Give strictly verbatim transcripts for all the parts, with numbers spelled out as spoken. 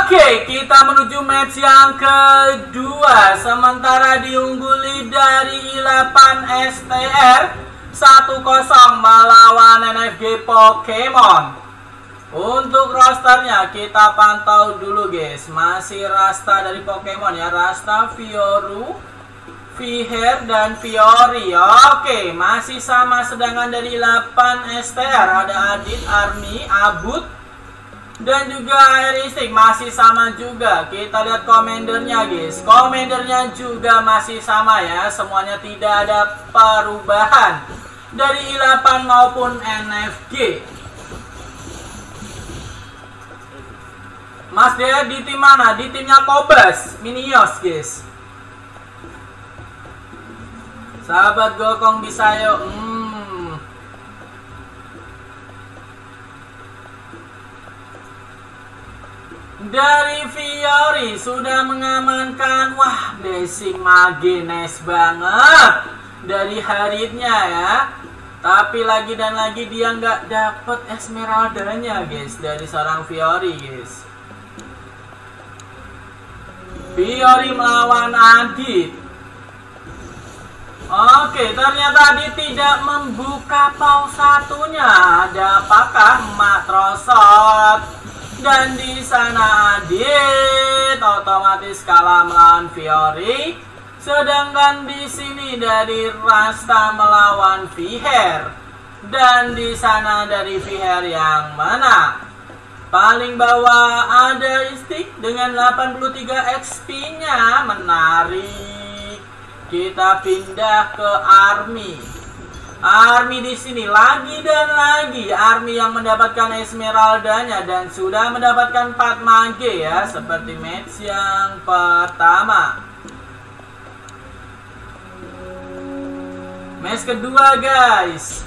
Oke, kita menuju match yang kedua. Sementara diungguli dari I delapan S T R satu kosong melawan N F G Pokemon. Untuk rosternya kita pantau dulu guys. Masih Rasta dari Pokemon ya, Rasta, Fioru, Viher dan Fiori. Oke, masih sama. Sedangkan dari I delapan S T R ada Adit, Army, Abut dan juga Air Instinct masih sama juga. Kita lihat komandernya guys. Komandernya juga masih sama ya. Semuanya tidak ada perubahan dari I delapan maupun N F G. Mas Dea di tim mana? Di timnya Kobas, Minios guys. Sahabat Gokong bisa yuk. Hmm. Dari Fiori sudah mengamankan. Wah, basic mage nice banget dari Haritnya ya. Tapi lagi dan lagi dia nggak dapet Esmeraldanya guys dari seorang Fiori guys. Fiori melawan Adit. Oke, ternyata Adit tidak membuka paus satunya. Ada apakah Matrosot? Dan di sana Adit otomatis kalah melawan Fiori. Sedangkan di sini dari Rasta melawan Viher. Dan di sana dari Viher yang menang. Paling bawah ada Instinct dengan delapan puluh tiga X P-nya. Menarik. Kita pindah ke Army. Army di sini lagi dan lagi Army yang mendapatkan Esmeraldanya dan sudah mendapatkan empat mage ya, seperti match yang pertama. Match kedua guys.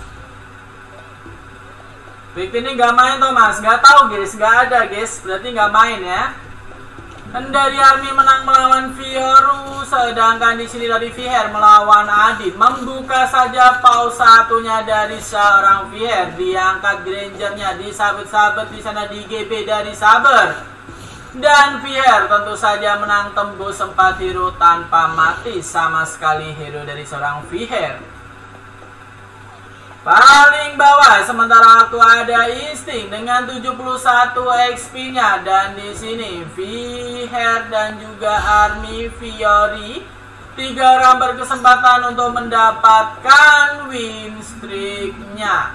Victor ini gak main toh mas? Gak tahu guys, gak ada guys, berarti gak main ya. Dan dari Army menang melawan Fioru, sedangkan di sini dari Viher melawan Adit. Membuka saja paus satunya dari seorang Viher, diangkat Grangernya, disabet-sabet di sana di G B dari Saber. Dan Viher tentu saja menang tembus empat hero tanpa mati sama sekali hero dari seorang Viher. Paling bawah sementara waktu ada Instinct dengan tujuh puluh satu X P-nya dan di sini Viher dan juga Army Fiori tiga orang berkesempatan untuk mendapatkan win streak-nya.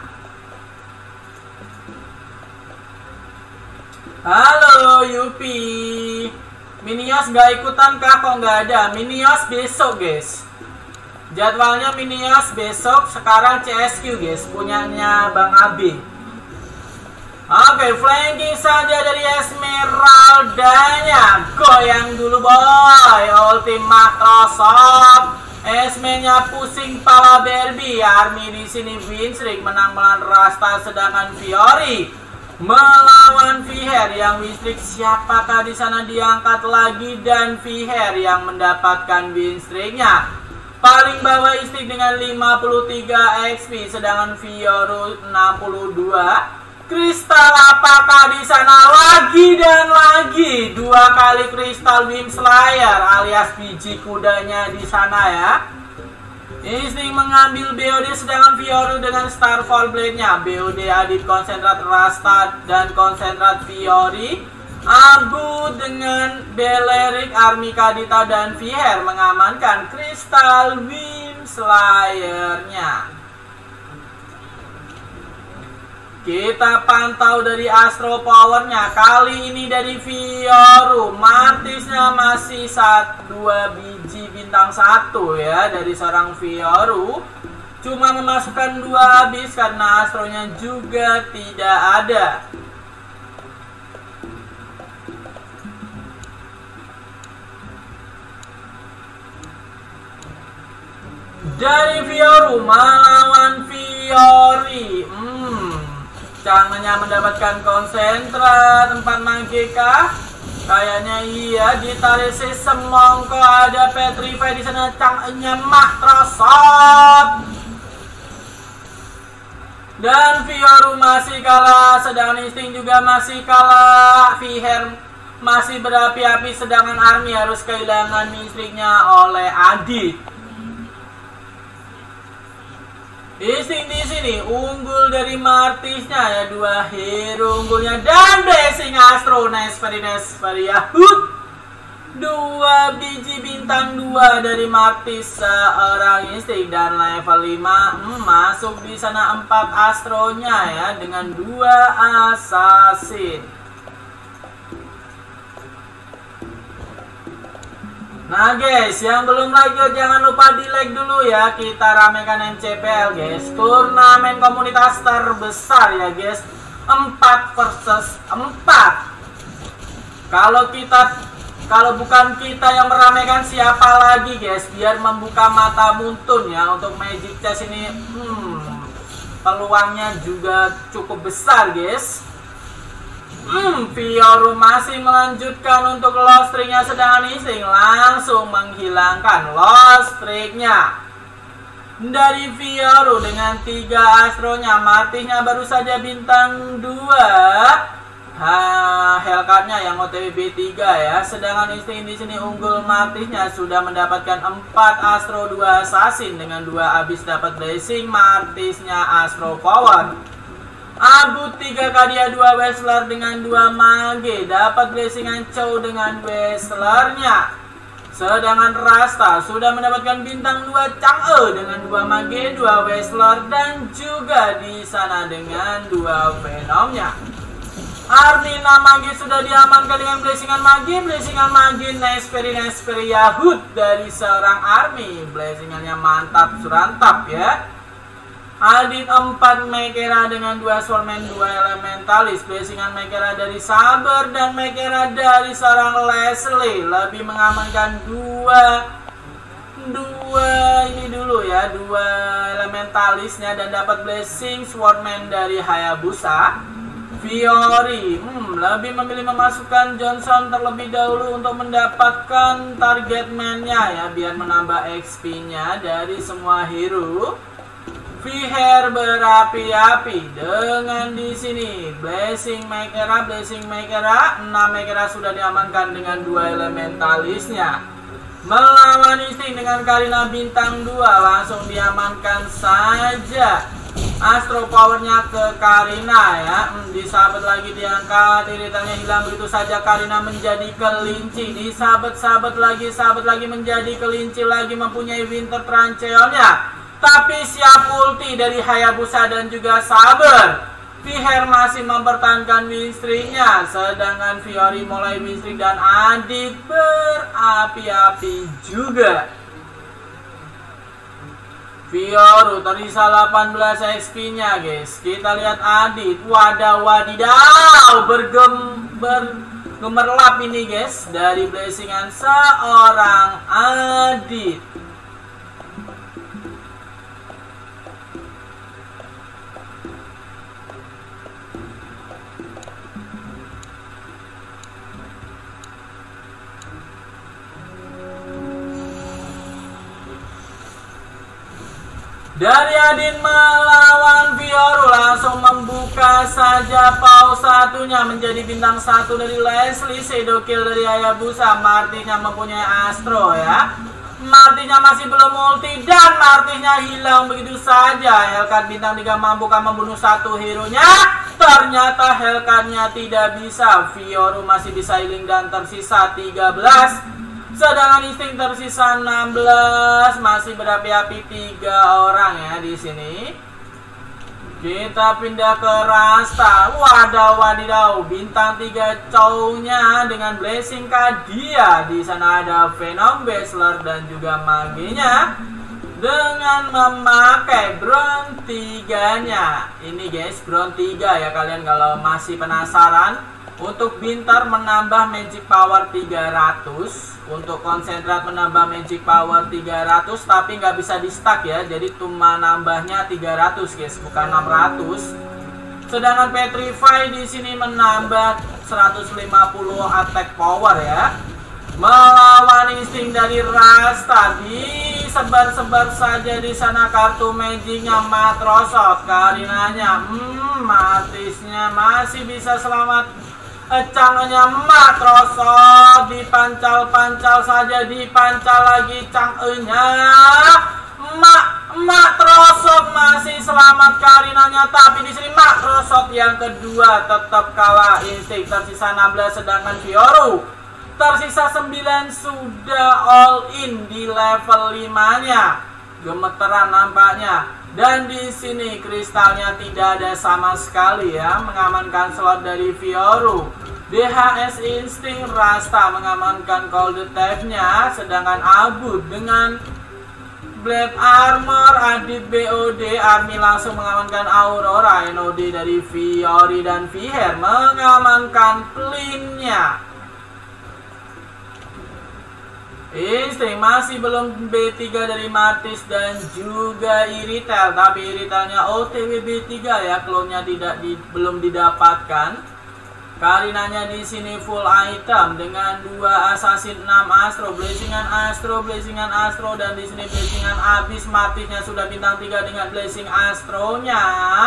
Halo Yupi, Minios gak ikutan kah? Kok gak ada? Minios besok guys. Jadwalnya Minios besok, sekarang C S Q guys, punyanya Bang Abi. Oke, flanking saja dari Esmeraldanya. Goyang dulu boy, ulti Microsoft. Esme-nya pusing pala Barbie. Army di sini win streak menang melawan Rasta, sedangkan Fiori melawan Viher yang win streak. Siapakah di sana diangkat lagi dan Viher yang mendapatkan win streaknya. Paling bawah Instinct dengan lima puluh tiga X P, sedangkan Fioru enam puluh dua. Kristal apakah di sana lagi dan lagi dua kali Kristal Wind Slayer alias biji kudanya di sana ya. Instinct mengambil B O D, sedangkan Fioru dengan Starfall Blade-nya. B O D Adit konsentrat Rasta dan konsentrat Fiori. Abu dengan Belerik, Army Kadita dan Viher mengamankan Crystal Wind Slayer-nya. Kita pantau dari Astro Power-nya. Kali ini dari Fioru, Martisnya masih satu dua biji bintang satu ya dari seorang Fioru. Cuma memasukkan dua habis karena Astronya juga tidak ada. Dari Fioru melawan Fiori. Hmm, Canggenya mendapatkan konsentrat empat mage kah? Kayaknya iya. Ditarik si semongko, ada Petrify di sana. Canggenya Microsoft. Dan Fioru masih kalah, sedangkan Instinct juga masih kalah. Viher masih berapi-api, sedangkan Army harus kehilangan listriknya oleh Adit. Insting di sini unggul dari Martisnya ya, dua hero unggulnya, dan Blessing Astro, nice, very nice, very Yahoo. Dua biji bintang dua dari Martis, seorang insting, dan level lima hmm, masuk di sana empat astronya ya, dengan dua assassin. Nah guys, yang belum like jangan lupa di like dulu ya. Kita ramekan M C P L guys, turnamen komunitas terbesar ya guys, empat versus empat. Kalau kita Kalau bukan kita yang meramaikan, siapa lagi guys, biar membuka mata Muntun ya. Untuk Magic Chess ini hmm, peluangnya juga cukup besar guys. Hmm, Fioru masih melanjutkan untuk lost streak-nya, sedangkan Insting langsung menghilangkan lost streak-nya dari Fioru dengan tiga astronya. Martisnya baru saja bintang dua. Ha, Hellcatnya yang O T W B tiga ya, sedangkan Insting di sini unggul. Martisnya sudah mendapatkan empat astro, dua assassin, dengan dua abis dapat blessing. Martisnya astro power. Abu tiga Kadia dua Wrestler dengan dua mage dapat blessingan Chow dengan Wrestlernya. Sedangkan Rasta sudah mendapatkan bintang dua Chang'e dengan dua mage, dua Wrestler, dan juga di sana dengan dua Venomnya. Army Magi sudah diamankan dengan blessingan Magi, blessingan Magi, nice, very nice, very Yahoo dari seorang Army. Blessingannya mantap, surantap ya. Adit empat Mekera dengan dua Soulman, dua Elementalis. Blessingan Mekera dari Saber dan Mekera dari seorang Leslie. Lebih mengamankan dua dua ini dulu ya, dua Elementalisnya, dan dapat blessing Swordman dari Hayabusa. Fiori hmm, lebih memilih memasukkan Johnson terlebih dahulu untuk mendapatkan target man-nya ya, biar menambah X P-nya dari semua hero. Viher berapi-api dengan di sini Blessing Mekera, Blessing Mekera, enam Mekera sudah diamankan dengan dua Elementalisnya. Melawan Insting dengan Karina bintang dua langsung diamankan saja. Astro powernya ke Karina ya, hmm, disabet lagi, diangkat, iritannya hilang begitu saja. Karina menjadi kelinci, disabet-sabet lagi, sabet lagi, menjadi kelinci lagi, mempunyai Winter Trancheonnya. Tapi siap ulti dari Hayabusa dan juga Saber. Viher masih mempertahankan win streak-nya, sedangkan Fiori mulai win streak dan Adit berapi-api juga. Fioru tersisa delapan belas X P-nya guys. Kita lihat Adit, wadah wadidaw, bergem bergemerlap ini guys dari blessingan seorang Adit. Dari Adit melawan Fioru langsung membuka saja pause satunya menjadi bintang satu dari Leslie, shadow kill dari Hayabusa. Martisnya mempunyai astro ya. Martisnya masih belum ulti dan Martisnya hilang begitu saja. Hellcat bintang tiga mampukah membunuh satu hero-nya? Ternyata Hellcat-nya tidak bisa. Fioru masih bisa healing dan tersisa tiga belas. Sedangkan Insting tersisa enam belas, masih berapi-api tiga orang ya di sini. Kita pindah ke Rasta. Wadah wadidaw, bintang tiga Chow-nya dengan blessing Kadia. Di sana ada Venom, Wrestler, dan juga maginya dengan memakai Bron tiga-nya. Ini guys, Bron tiga ya, kalian kalau masih penasaran. Untuk Bintar menambah magic power tiga ratus, untuk konsentrat menambah magic power tiga ratus, tapi nggak bisa di stack ya, jadi cuma nambahnya tiga ratus guys, bukan enam ratus. Sedangkan Petrify di sini menambah seratus lima puluh attack power ya. Melawan Insting dari Rasta, disebar-sebar saja di sana kartu magicnya Matrosot. Karinanya, hmm, Matisnya masih bisa selamat. Cangnya Microsoft dipancal-pancal saja, dipancal lagi cangnya. Mak Microsoft masih selamat Karinanya, tapi di sini Microsoft yang kedua tetap kalah. Instinct tersisa enam belas, sedangkan Fioru tersisa sembilan sudah all in di level lima nya. Gemeteran nampaknya. Dan di sini kristalnya tidak ada sama sekali ya, mengamankan slot dari Fioru. D H S Instinct Rasta mengamankan Cold Thief-nya, sedangkan Abud dengan Blade Armor, Adit B O D, Army langsung mengamankan Aurora, N O D dari Fiori dan Viher mengamankan Plin-nya. Instinct masih belum B tiga dari Matis dan juga Iritel, tapi Iritelnya O T W B tiga ya, klonnya tidak di, belum didapatkan. Karinanya di sini full item dengan dua assassin, enam astro, blessingan astro, blessingan astro, dan di sini blessingan abis. Matisnya sudah bintang tiga dengan blessing astronya.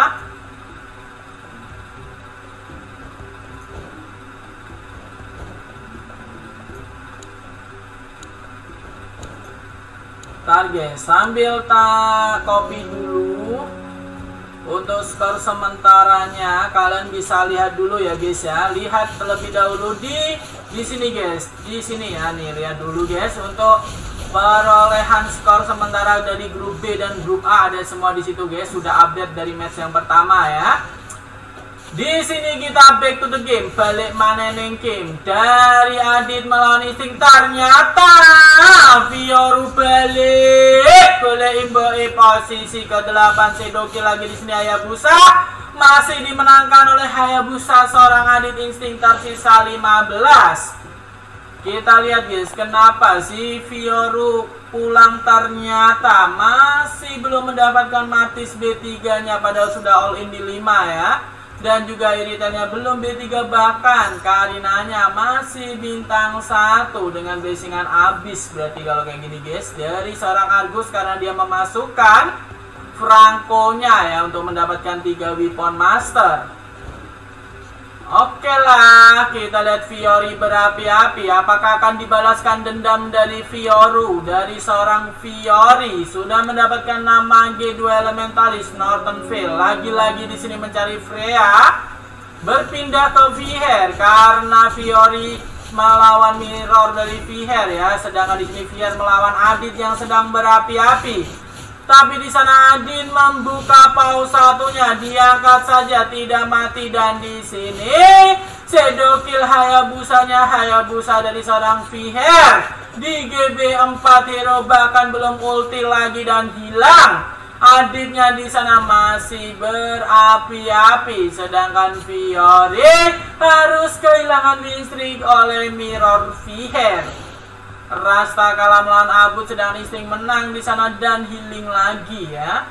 Target sambil tak copy dulu. Untuk skor sementaranya kalian bisa lihat dulu ya guys ya. Lihat terlebih dahulu di di sini guys. Di sini ya nih, lihat dulu guys untuk perolehan skor sementara dari grup B dan grup A, ada semua di situ guys. Sudah update dari match yang pertama ya. Di sini kita back to the game, balik mana neng game dari Adit melawan Instinct. Ternyata Fioru balik, boleh imbai posisi ke delapan. Sedoki lagi di sini. Hayabusa masih dimenangkan oleh Hayabusa, seorang Adit Instinct tersisa lima belas. Kita lihat guys, kenapa si Fioru pulang, ternyata masih belum mendapatkan Matis B tiga nya, padahal sudah all in di lima ya. Dan juga Iritelnya belum B tiga, bahkan Karinanya masih bintang satu dengan blessingan abis. Berarti kalau kayak gini guys, dari seorang Argus karena dia memasukkan Franco-nya ya untuk mendapatkan tiga weapon master. Oke lah, kita lihat Fiori berapi-api. Apakah akan dibalaskan dendam dari Fioru? Dari seorang Fiori sudah mendapatkan nama G dua Elementalis Northern Vale. Lagi-lagi di sini mencari Freya. Berpindah ke Viher karena Fiori melawan Mirror dari Viher ya. Sedangkan di sini Viher melawan Adit yang sedang berapi-api. Tapi di sana Adin membuka pause satunya, diangkat saja tidak mati. Dan di sini Sedokil Hayabusanya, Hayabusa dari seorang Viher di G B empat hero, bahkan belum ulti lagi dan hilang. Aditnya di sana masih berapi-api, sedangkan Fiori harus kehilangan win streak oleh Mirror Viher. Rasta kalah melawan Abud, sedang Instinct menang di sana dan healing lagi ya.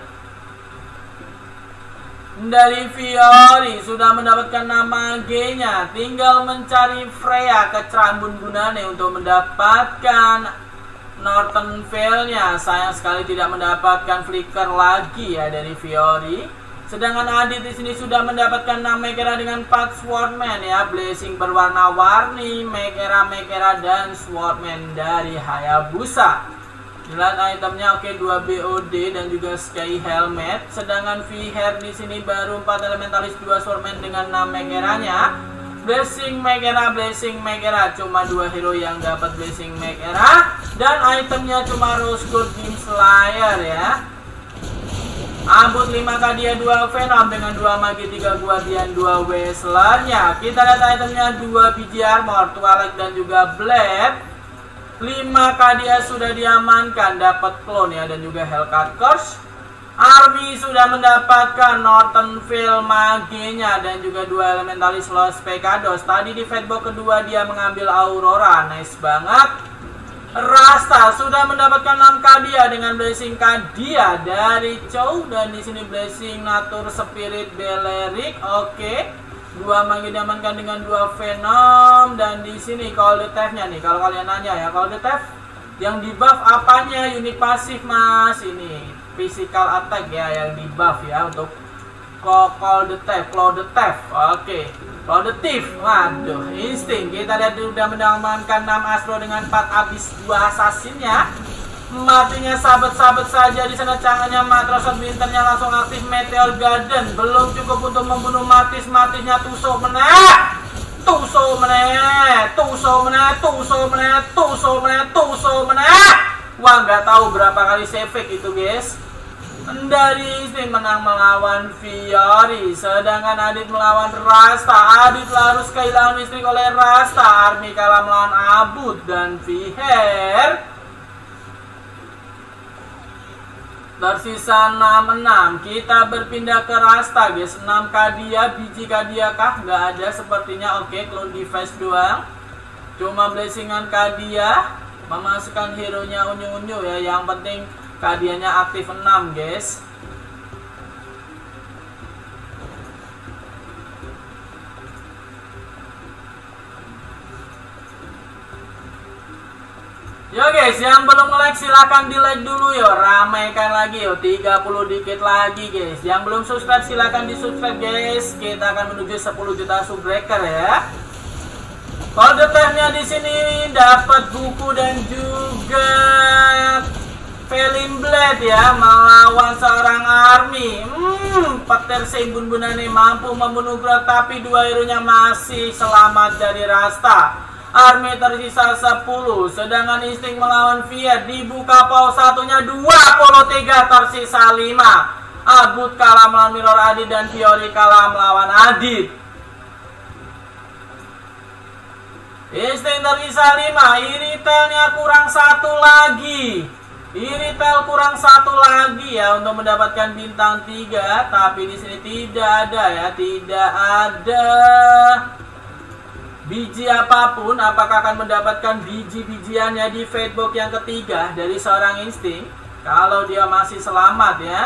Dari Fiori sudah mendapatkan nama G-nya, tinggal mencari Freya ke Cerambun Gunane untuk mendapatkan Northern Vale-nya. Sayang sekali tidak mendapatkan flicker lagi ya dari Fiori. Sedangkan Adit di sini sudah mendapatkan nama Mekera dengan empat Swordman ya, blessing berwarna-warni, Mekera, Mekera dan Swordman dari Hayabusa. Lihat itemnya, oke, dua B O D dan juga Sky Helmet. Sedangkan Viher di sini baru empat Elementalis, dua Swordman dengan nama Mekeranya. Blessing Mekera, blessing Mekera, cuma dua hero yang dapat blessing Mekera dan itemnya cuma Rose Gold Beam Slayer ya. Abud lima K dia dua Venom dengan dua Magi, tiga Guardian, dua Wrestler-nya. Kita lihat itemnya, dua biji armor, Twilight dan juga Blade. lima K dia sudah diamankan, dapat clone ya dan juga Hellcat Curse. Army sudah mendapatkan Northern Vale Mage-nya dan juga dua Elementalis Los Pecados. Tadi di Fatbox kedua dia mengambil Aurora, nice banget. Rasta sudah mendapatkan enam K dia dengan blessing Kadia dari Chow, dan di sini blessing Nature Spirit Beleric. Oke, dua Magi diamankan dengan dua Venom, dan di sini Cold Thief-nya nih. Kalau kalian nanya ya, Cold Thief yang di buff apanya? Unit pasif mas, ini physical attack ya yang di buff ya untuk Call the Thief, Call the Thief. Oke, Call the Thief. Waduh, insting. Kita lihat udah mengamankan enam Astro dengan empat habis dua asasinnya. Matinya sahabat-sahabat saja di sana, canggahnya Matrosot bintangnya langsung aktif Meteor Garden. Belum cukup untuk membunuh Matis, Matisnya tusuk meneh. Tusuk meneh, tusuk meneh, tusuk meneh, tusuk meneh, tusuk meneh. Wah, nggak tahu berapa kali save itu, guys. Dari istri menang melawan Fiori, sedangkan Adit melawan Rasta. Adit harus kehilangan istri oleh Rasta. Army kalah melawan Abud dan Viher. Tersisa enam enam. Kita berpindah ke Rasta, guys. enam Kadia, biji Kadia kah? Nggak ada sepertinya. Oke, clone device doang. Cuma blessingan Kadia. Memasukkan hero-nya unyu-unyu ya. Yang penting Kadianya aktif enam, guys. Yo guys, yang belum nge-like silahkan di like dulu yo. Ramaikan lagi yo, tiga puluh dikit lagi guys. Yang belum subscribe silahkan di subscribe guys. Kita akan menuju sepuluh juta subbreaker ya. Call the Thief-nya di sini dapat buku dan juga Felin Blade ya, melawan seorang Army. Hmm, petir seimbun bunane mampu membunuh Grot, tapi dua hero-nya masih selamat dari Rasta. Army tersisa sepuluh, sedangkan Insting melawan Fiat dibuka pause satunya dua puluh tiga, tersisa lima. Abud kalah melawan Mirror Adit dan Fiori kalah melawan Adit. Insting tersisa lima, Iritelnya kurang satu lagi. Iritel kurang satu lagi ya untuk mendapatkan bintang tiga, tapi di sini tidak ada ya, tidak ada biji apapun. Apakah akan mendapatkan biji-bijiannya di Fatebox yang ketiga dari seorang Insting? Kalau dia masih selamat ya.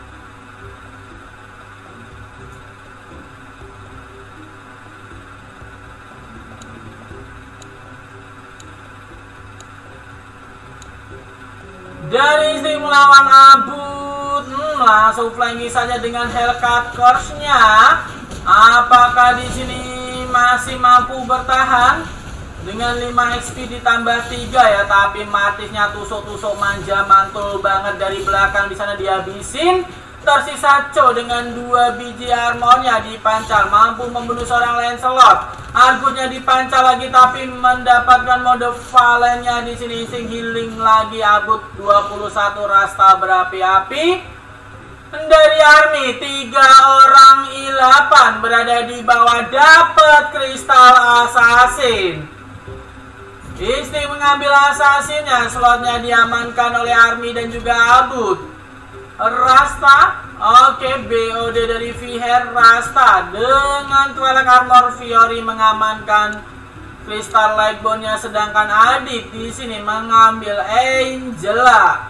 Dari Insting melawan Abud, hmm, langsung flanking saja dengan Hellcat Course-nya. Apakah di sini masih mampu bertahan dengan lima X P ditambah tiga ya? Tapi Matisnya tusuk-tusuk manja mantul banget dari belakang, di sana dihabisin. Tersisa Cho dengan dua biji armornya dipancal, mampu membunuh seorang Lancelot. Argusnya dipancal lagi tapi mendapatkan mode Valennya di sini. Insting healing lagi. Abud dua puluh satu, Rasta berapi-api. Dari Army tiga orang I delapan berada di bawah, dapat kristal assassin. Insting mengambil assassinnya, slotnya diamankan oleh Army dan juga Abud. Rasta, oke, B O D dari Viher. Rasta dengan Twilight Armor. Fiori mengamankan Crystal Lightbone-nya, sedangkan Adit di sini mengambil Angela.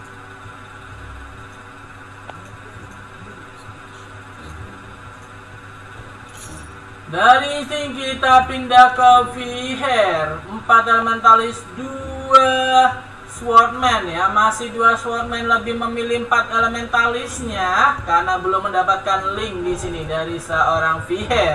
Dari Insting kita pindah ke Viher. empat Elementalis, dua Swordman ya, masih dua Swordman, lebih memilih empat Elementalisnya karena belum mendapatkan link di sini dari seorang Viher.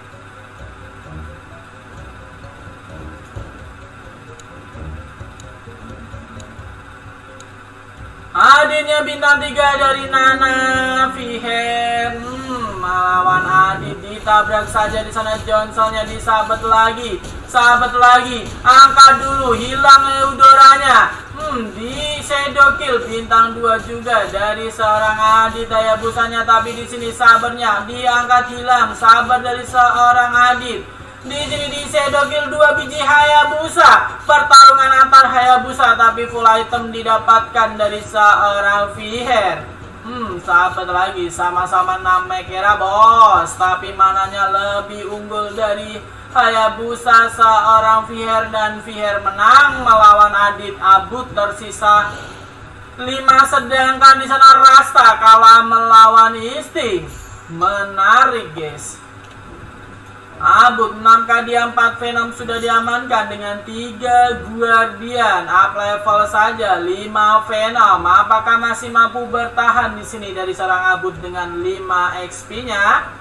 Aditnya bintang tiga dari Nana. Viher hmm, melawan Adit, ditabrak saja di sana. Johnsonnya disabet lagi, sabet lagi, angkat dulu, hilang Eudoranya. Hmm, di shadow kill bintang dua juga dari seorang Adit Hayabusanya, tapi di sini sabernya diangkat, hilang saber dari seorang Adit. Di sini di shadow kill dua biji Hayabusa, pertarungan antar Hayabusa tapi full item didapatkan dari seorang Viher. Hmm, sahabat lagi, sama-sama nama kira bos, tapi mananya lebih unggul dari Hayabusa seorang Viher, dan Viher menang melawan Adit. Abud tersisa lima, sedangkan di sana Rasta kalah melawan Insting. Menarik guys. Abut enam K dia empat Venom sudah diamankan dengan tiga Guardian up level saja lima Venom. Apakah masih mampu bertahan di sini dari seorang Abut dengan lima X P-nya?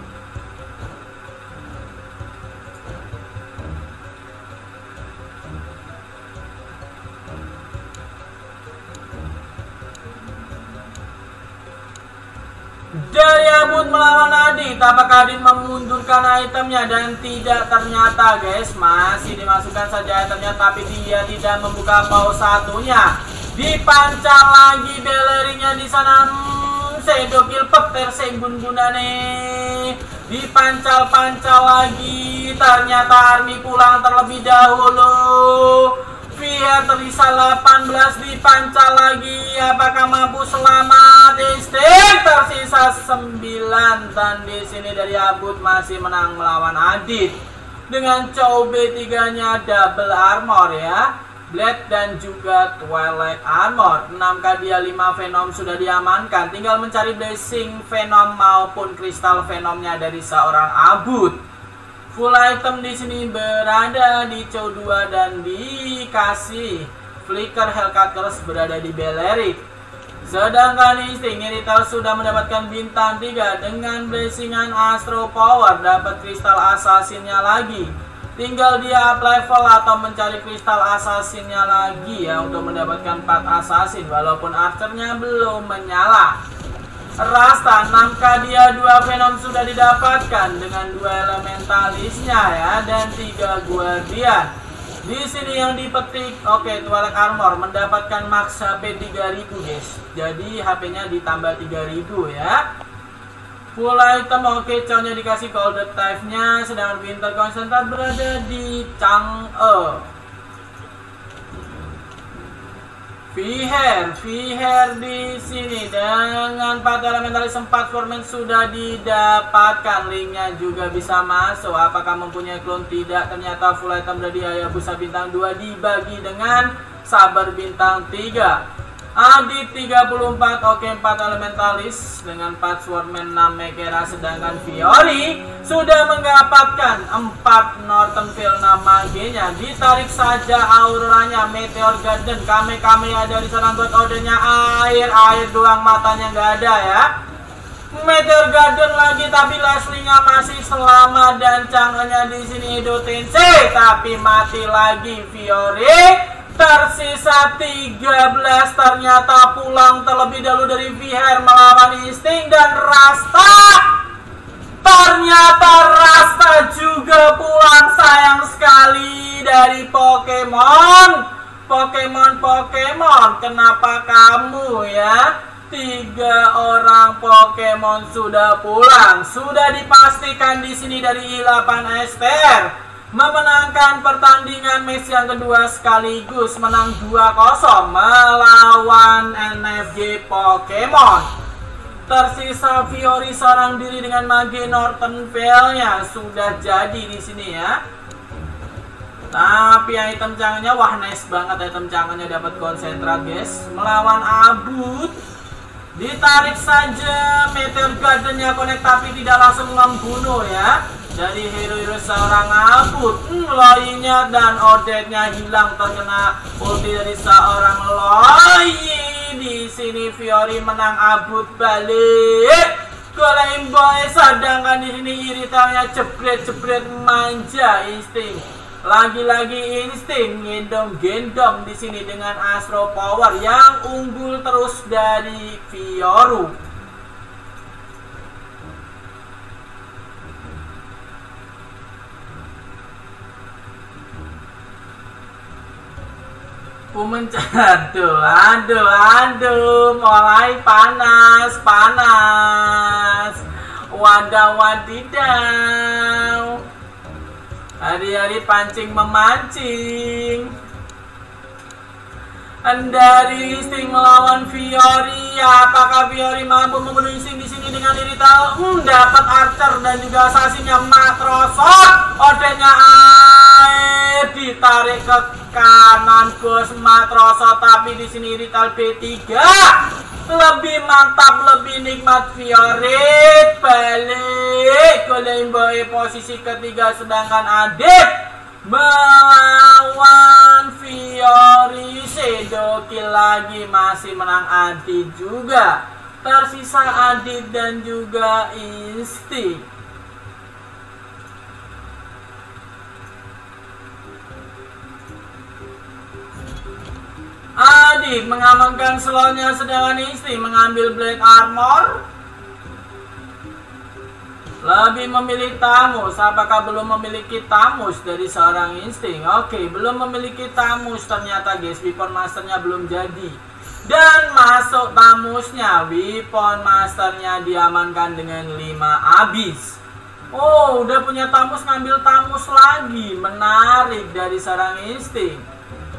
Dari Abut melawan Adit, apakah Adit memundurkan itemnya dan tidak, ternyata guys masih dimasukkan saja itemnya, tapi dia tidak membuka pause satunya. Dipancal lagi belerinya di sana. Hmm, sedokil peter sembun gunane. Dipancal-pancal lagi, ternyata Army pulang terlebih dahulu. Via Terisa delapan belas dipancal lagi, apakah mampu selamat? Insting tersisa sembilan, dan di sini dari Abut masih menang melawan Adit dengan Chow B tiga-nya double armor ya, Blade dan juga Twilight armor. enam K dia lima Venom sudah diamankan, tinggal mencari Blessing Venom maupun Crystal Venomnya dari seorang Abut. Full item di sini berada di Chow dua dan dikasih Flicker Hellcutters berada di Belerik. Sedangkan Insting Irithel sudah mendapatkan bintang tiga dengan blessingan Astro Power, dapat Crystal Assassin-nya lagi. Tinggal dia up level atau mencari Crystal Assassin-nya lagi ya untuk mendapatkan empat Assassin, walaupun Archer-nya belum menyala. Rasta enam K dia dua Venom sudah didapatkan dengan dua Elementalisnya ya, dan tiga Guardian. Di sini yang dipetik, oke, okay, Twilight Armor mendapatkan max H P tiga ribu guys. Jadi H P-nya ditambah tiga ribu ya. Full item oke, okay, Chow-nya dikasih Golden Type-nya, sedangkan Winter Concentrat berada di Chang'e. Viher, Viher di sini dengan empat Elementalis empat Foreman sudah didapatkan, linknya juga bisa masuk. Apakah mempunyai clone? Tidak, ternyata full item dari Hayabusa bintang dua dibagi dengan Saber bintang tiga. Adit tiga puluh empat, oke, empat Elementalis dengan empat Swordman, enam Mekera, sedangkan Fiori sudah mendapatkan empat Northern Veil, enam Mage-nya. Ditarik saja auranya, Meteor Garden, Kame-Kame dari seorang God Order-nya, air, air doang, matanya nggak ada ya. Meteor Garden lagi, tapi Leslie-nya masih selamat, dan Chang'e-nya di sini Edo Tensei, tapi mati lagi Fiori. Tersisa tiga belas, ternyata pulang terlebih dahulu dari Viher melawan Insting, dan Rasta. Ternyata Rasta juga pulang, sayang sekali dari Pokemon. Pokemon, Pokemon, kenapa kamu ya? Tiga orang Pokemon sudah pulang. Sudah dipastikan di sini dari I delapan Ester memenangkan pertandingan match yang kedua sekaligus menang dua kosong melawan N F G Pokemon. Tersisa Fiori seorang diri dengan Mage Northern Veil-nya sudah jadi di sini ya. Tapi item Chang'e-nya, wah nice banget item Chang'e-nya, dapat konsentrat guys. Melawan Abut, ditarik saja Meteor Garden-nya connect, tapi tidak langsung membunuh ya. Dari hero-hero seorang Abut, hmm, Loi-nya dan Odette-nya hilang terkena ulti dari seorang Loi. Di sini Fiori menang, Abut balik ke Lane Boy, sedangkan di sini Irithel-nya jebret-jebret manja. Insting lagi-lagi Insting gendong-gendong di sini dengan Astro Power yang unggul terus dari Fiori. Mencet, aduh, aduh, aduh, mulai panas, panas, wadah wadidaw, hari-hari pancing memancing. Dari Insting melawan Fiori, apakah Fiori mampu membunuh Insting di sini dengan Irithel? Hmm, dapat Archer dan juga Assassin-nya Matrosoft. Odenya air, ditarik ke kanan bos Matrosoft, tapi di sini Irithel B tiga Lebih mantap, lebih nikmat Fiorit balik ke Limboe posisi ketiga, sedangkan Adit melawan Fiori. Shadow kill lagi, masih menang Adit juga. Tersisa Adit dan juga Instinct. Adit mengamankan slownya, sedangkan Instinct mengambil Black Armor. Lebih memilih Tamus. Apakah belum memiliki Tamus dari seorang Instinct? Oke, belum memiliki Tamus ternyata guys. Weapon Masternya belum jadi. Dan masuk Tamusnya. Weapon Masternya diamankan dengan lima abis. Oh, udah punya Tamus, ngambil Tamus lagi. Menarik dari seorang Instinct.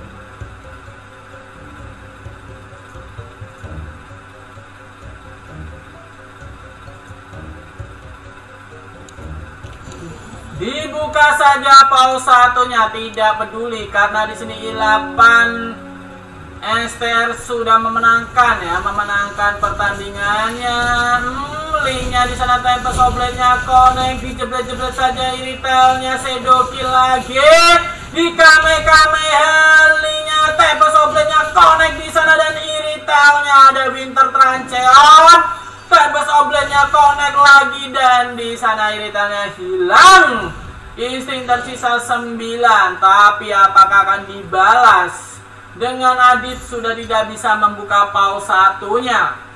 Dibuka saja pause satunya, tidak peduli karena di sini I delapan S T R sudah memenangkan ya, memenangkan pertandingannya. Hmm, linknya di sana, Tempest Oblate-nya connect, dijebret-jebret saja Iritelnya, Shadow kill lagi. Di Kamehameha linknya, Tempest Oblate-nya connect di sana dan Iritelnya ada Winter Trancheon. Tempest Oblate-nya connect lagi dan di sana Iritelnya hilang. Instinct tersisa sembilan, tapi apakah akan dibalas? Dengan Adit sudah tidak bisa membuka pause satunya.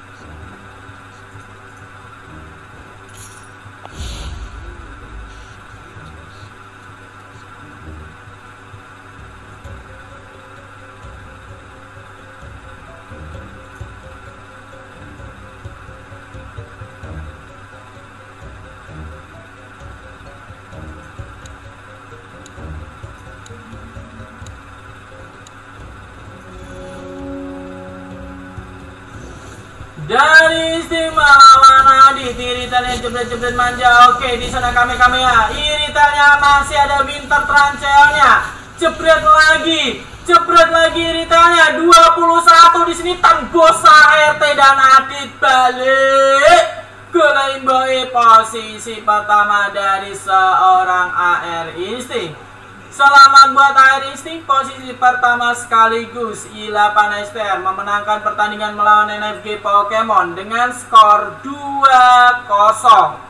Dari Instinct melawan Adit, Iritelnya jebret-jebret manja. Oke, di sana Kamehameha. Iritelnya masih ada Winter Trancheon-nya. Jebret lagi, jebret lagi Iritelnya. dua puluh satu di sini tembus A R T dan Adit balik ke Limboe posisi pertama dari seorang A R Instinct. Selamat buat A R Instinct, posisi pertama sekaligus I delapan S T R memenangkan pertandingan melawan N F G Pokemon dengan skor dua kosong.